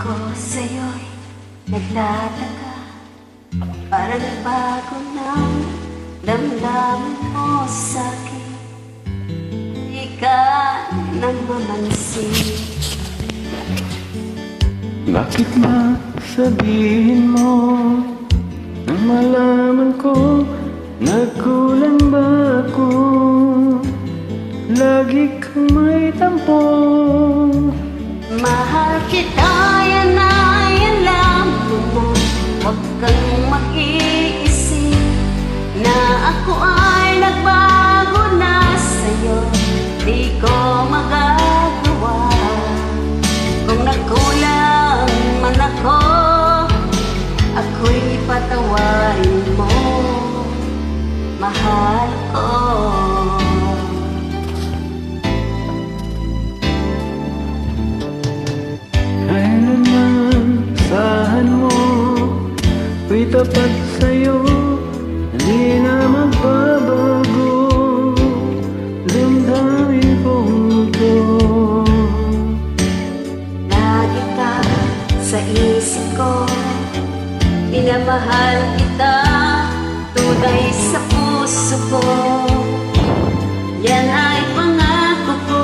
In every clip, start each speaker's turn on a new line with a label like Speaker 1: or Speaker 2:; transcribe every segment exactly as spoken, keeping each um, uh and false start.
Speaker 1: Ako sa'yo'y nagtataka, parang bago ng damdamin mo sa'kin. Di ka nang mamansin.
Speaker 2: Bakit ba sabihin mo nang malaman ko nagkulang ba ako? Lagi kang may tampo.
Speaker 1: Mahal kita, yan na, yan lang mo na. Huwag kang mag-iisip na ako ay nagbago na sa'yo. Di ko magagawa. Kung nagkulang man ako, ako'y patawarin mo, mahal ko.
Speaker 2: Ako'y tapat sa'yo, hindi na magbabago damdamin kong ito.
Speaker 1: Lagi ka sa isip ko, minamahal kita, tunay sa puso ko. Yan ay pangako ko.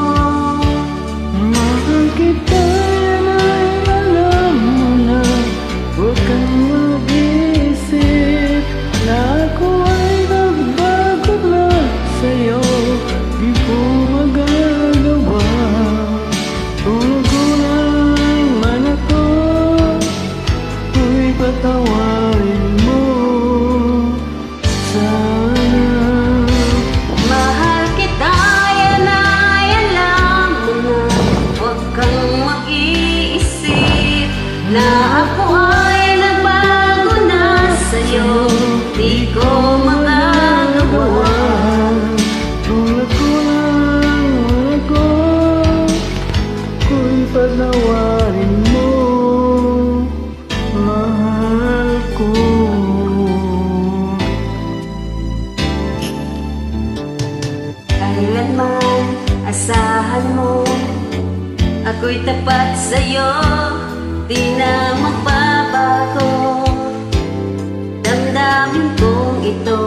Speaker 2: Mahal kita, yan ay alam mo na. Huwag kang mag-isip na ako ay nagbago na sa'yo. Di ko magagawa. Kung nagkulang man ako, ako'y patawarin mo sana.
Speaker 1: Mahal kita, yan ay alam mo na. Huwag kang mag-iisip na ako ay nagbago na sa'yo. Di ko magagawa.
Speaker 2: Kung nagkulang ako, ako'y patawarin mo, mahal ko.
Speaker 1: Kailanman asahan mo, ako'y tapat sa'yo, di na magbabago damdamin kong ito.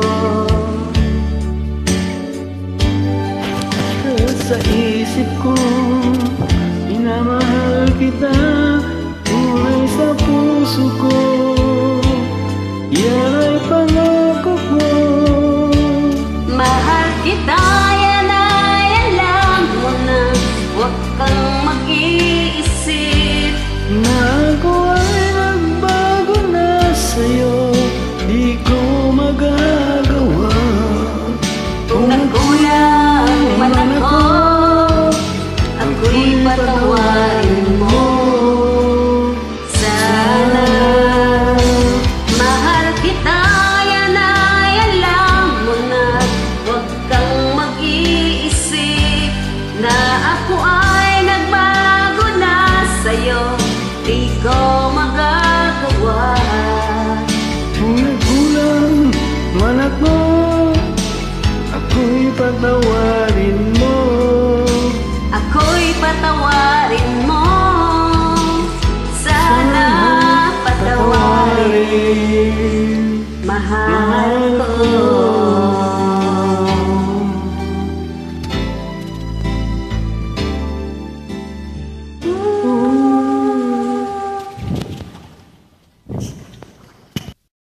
Speaker 2: Sa isip ko, minamahal kita, tunay sa puso ko. Yan